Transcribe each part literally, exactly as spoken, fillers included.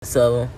So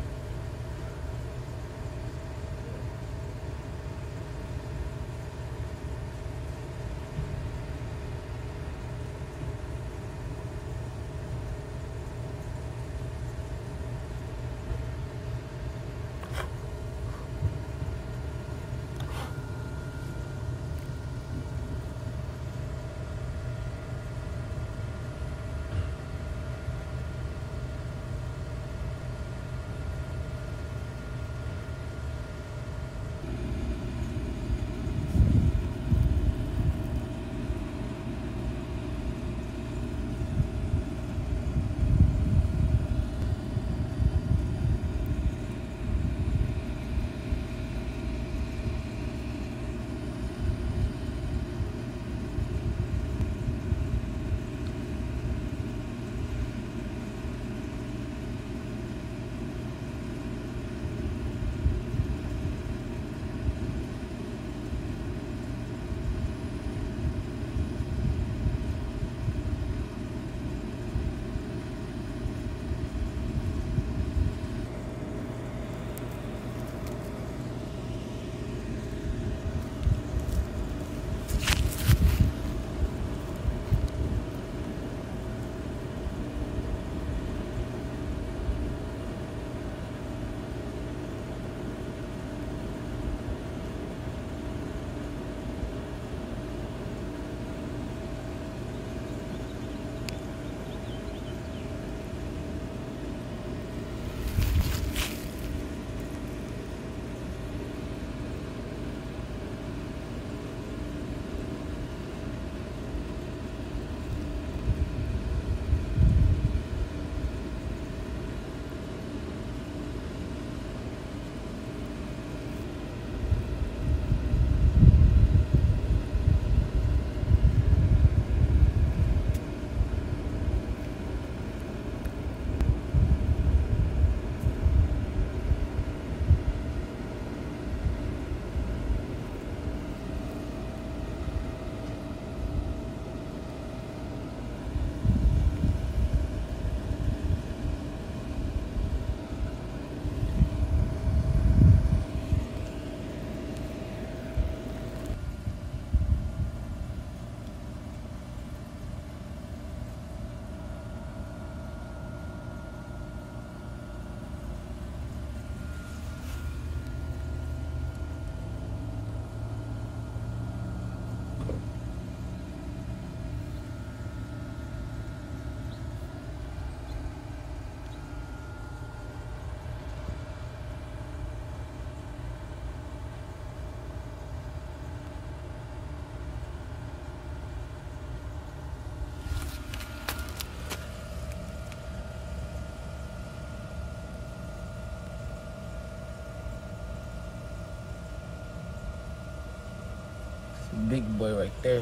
big boy right there.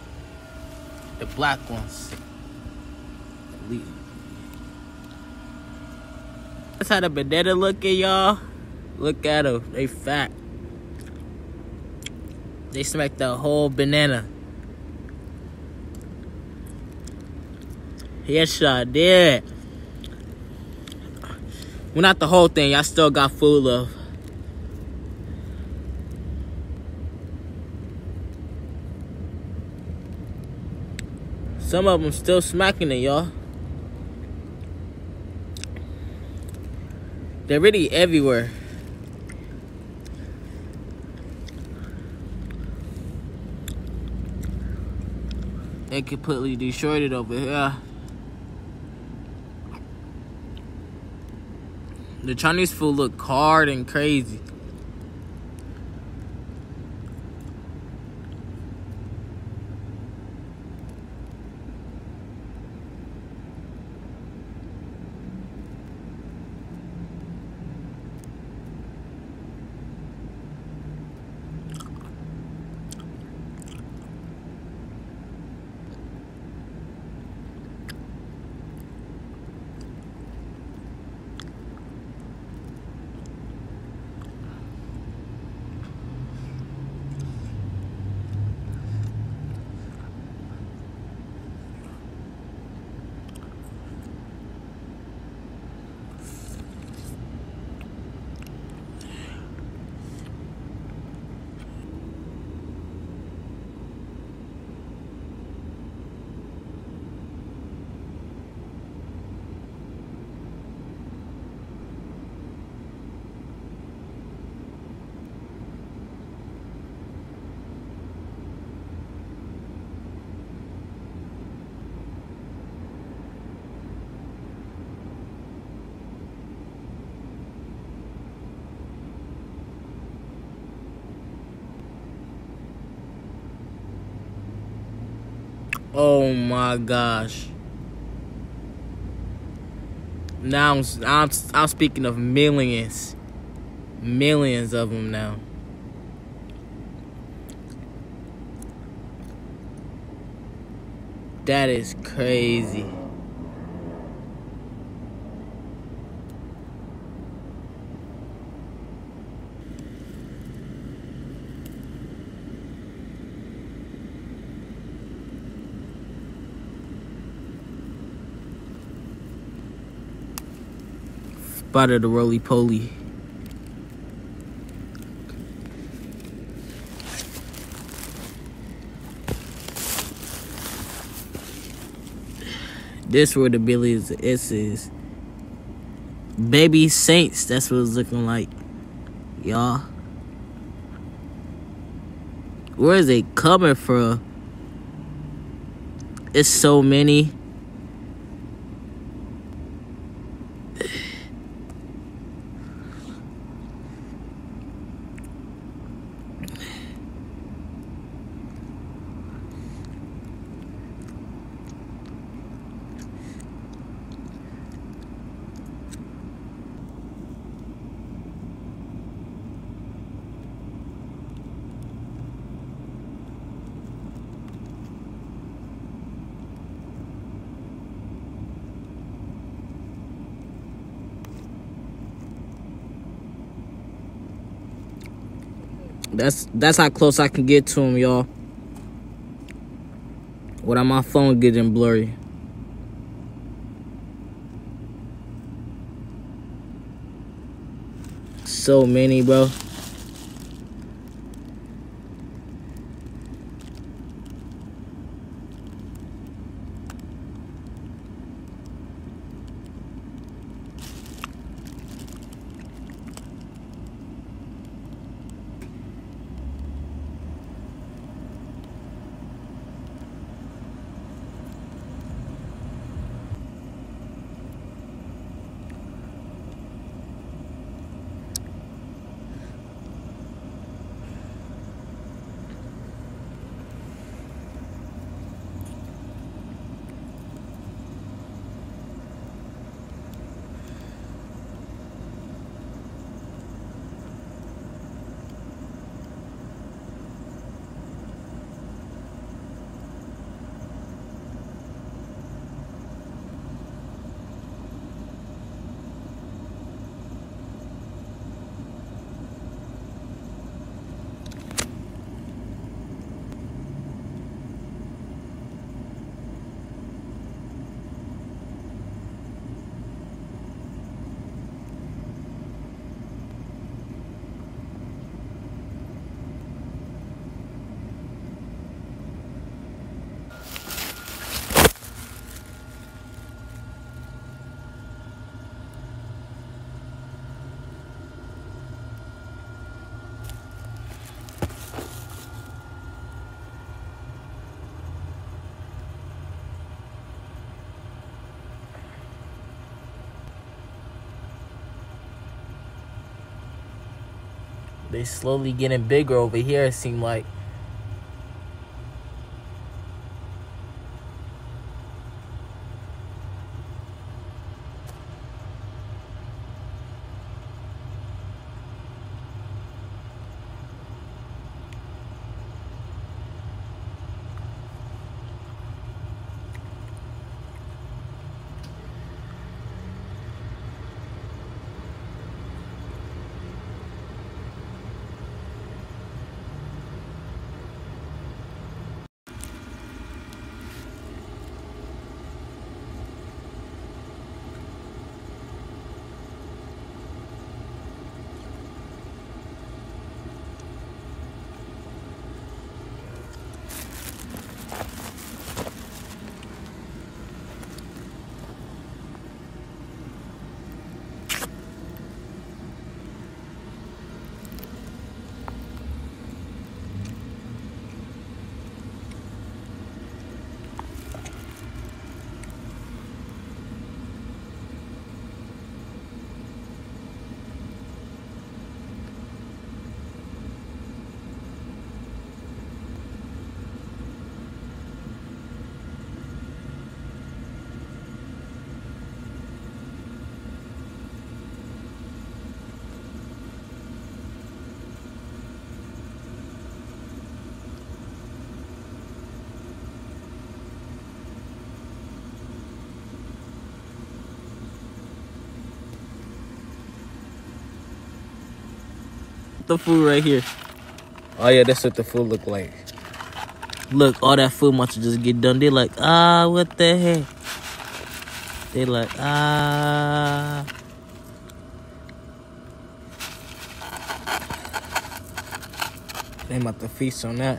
The black ones. That's how the banana looking, y'all. Look at them. They fat. They smacked the whole banana. Yes, y'all did. Well, not the whole thing. Y'all still got food love. Some of them still smacking it, y'all. They're really everywhere. They completely destroyed it over here. The Chinese food look hard and crazy. Oh my gosh. Now I'm, I'm, I'm speaking of millions. Millions of them now. That is crazy. Spotted the roly-poly. This where the Billy's S is. Baby Saints, that's what it's looking like. Y'all. Where is it coming from? It's so many. That's that's how close I can get to him, y'all. Without my phone getting blurry. So many, bro. They slowly getting bigger over here, it seems like. Look the food right here. Oh yeah, that's what the food look like. Look, all that food must just get done. They like, ah, what the heck? They like, ah. They about to feast on that.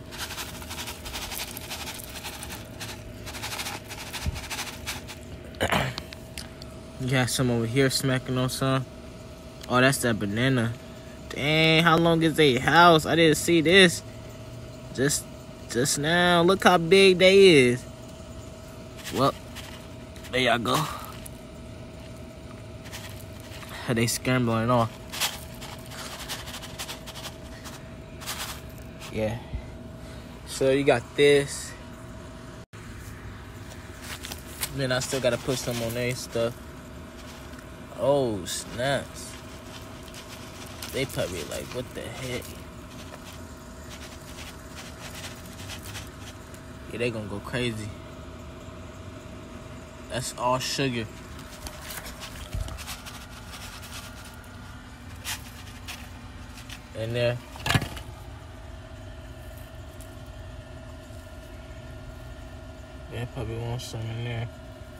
You got some over here smacking on some. Oh, that's that banana. Dang, how long is they house? I didn't see this. Just, just now. Look how big they is. Well, there y'all go. They scrambling off. Yeah. So you got this. Then I still gotta put some on their stuff. Oh, snaps. They probably like, what the heck? Yeah, they gonna go crazy. That's all sugar. In there. They probably want some in there.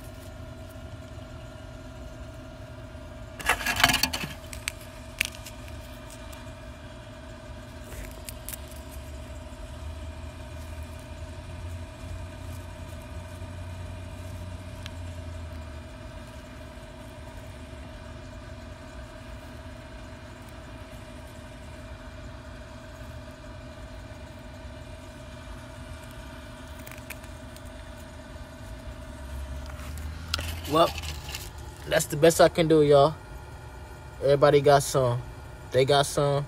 Well, that's the best I can do, y'all. Everybody got some. They got some.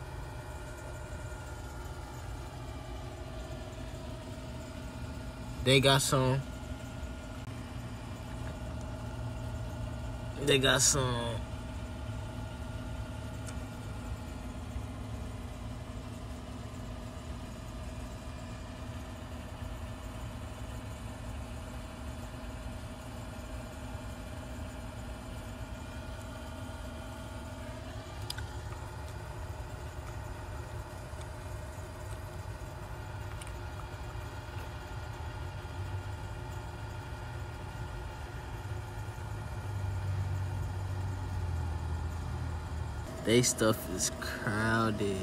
They got some. They got some. They stuff is crowded.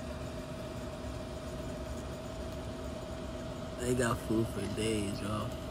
They got food for days, y'all.